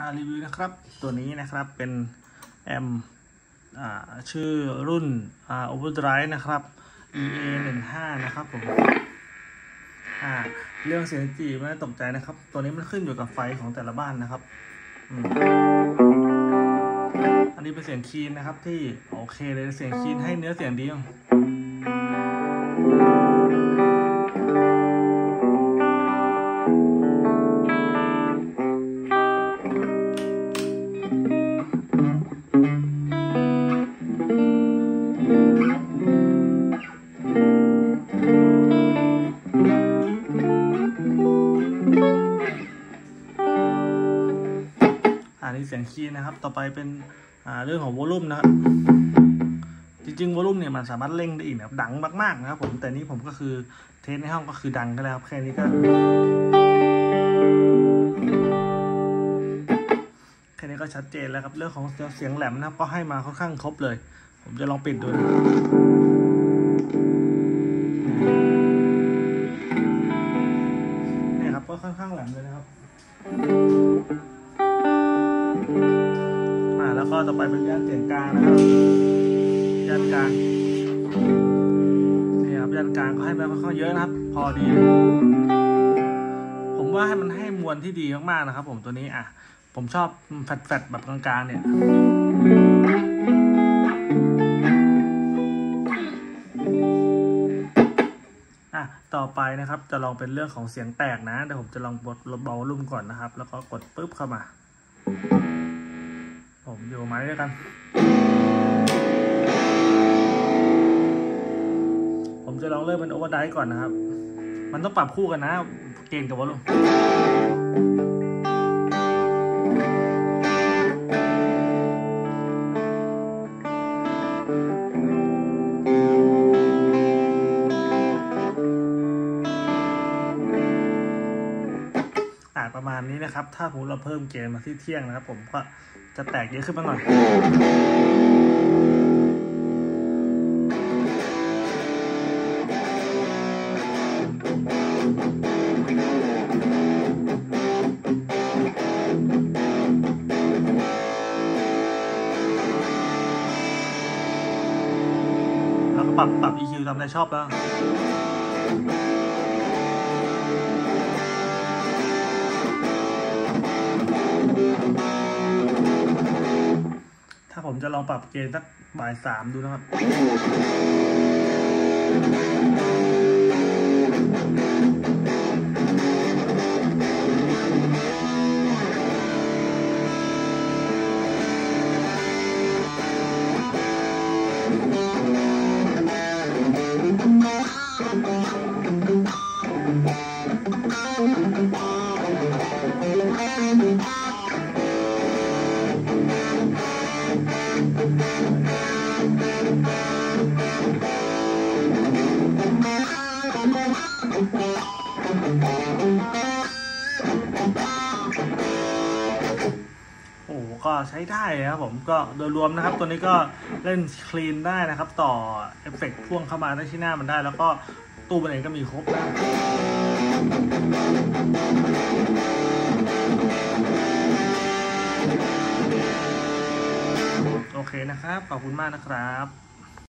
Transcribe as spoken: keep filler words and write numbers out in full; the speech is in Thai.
รีวิวนะครับตัวนี้นะครับเป็นแอมชื่อรุ่น Overdrive นะครับ อี เอ หนึ่งห้า นะครับผมเรื่องเสียงจีไม่ต้องตกใจนะครับตัวนี้มันขึ้นอยู่กับไฟของแต่ละบ้านนะครับอันนี้เป็นเสียงคีนนะครับที่โอเคเลยเสียงคีนให้เนื้อเสียงดีอ่ะอันนี้เสียงคีย์นะครับต่อไปเป็นเรื่องของวอลลุ่มนะครับจริงๆวอลลุ่มเนี่ยมันสามารถเร่งได้อีกแบบดังมากๆนะครับผมแต่นี้ผมก็คือเทสในห้องก็คือดังก็แล้วแค่นี้ก็แค่นี้ก็ชัดเจนแล้วครับเรื่องของเสียงแหลมนะครับก็ให้มาค่อนข้างครบเลยผมจะลองปิดดูนะนี่ครับก็ค่อนข้างแหลมเลยนะครับแล้วก็ต่อไปเป็นย่านเสียงกลางนะครับย่านกลางนี่ครับย่านกลางก็ให้มาค่อนข้างเยอะนะครับพอดีผมว่าให้มันให้มวลที่ดีมากๆนะครับผมตัวนี้อ่ะผมชอบแฟดๆแบบกลางๆเนี่ยอ่ะต่อไปนะครับจะลองเป็นเรื่องของเสียงแตกนะเดี๋ยวผมจะลองบดลดเบาลุ่มก่อนนะครับแล้วก็กดปุ๊บเข้ามาผมอยู่ไม้ด้วยกันผมจะลองเริ่มเป็นโอเวอร์ไดร์ก่อนนะครับมันต้องปรับคู่กันนะเกณฑ์กับวอลลุ่มประมาณนี้นะครับถ้าผมเราเพิ่มเกณฑ์มาที่เที่ยงนะครับผมก็จะแตกเยอะขึ้นมาหน่อยแล้วก็ปรับปรับ อี คิว ตามใจชอบแล้วถ้าผมจะลองปรับเกณฑ์สักบ่ายสามดูนะครับโอ้ก็ใช้ได้ครับผมก็โดยรวมนะครับตัวนี้ก็เล่นคลีนได้นะครับต่อเอฟเฟกต์พ่วงเข้ามาได้ที่หน้ามันได้แล้วก็ตู้มันเองก็มีครบนะโอเคนะครับขอบคุณมากนะครับ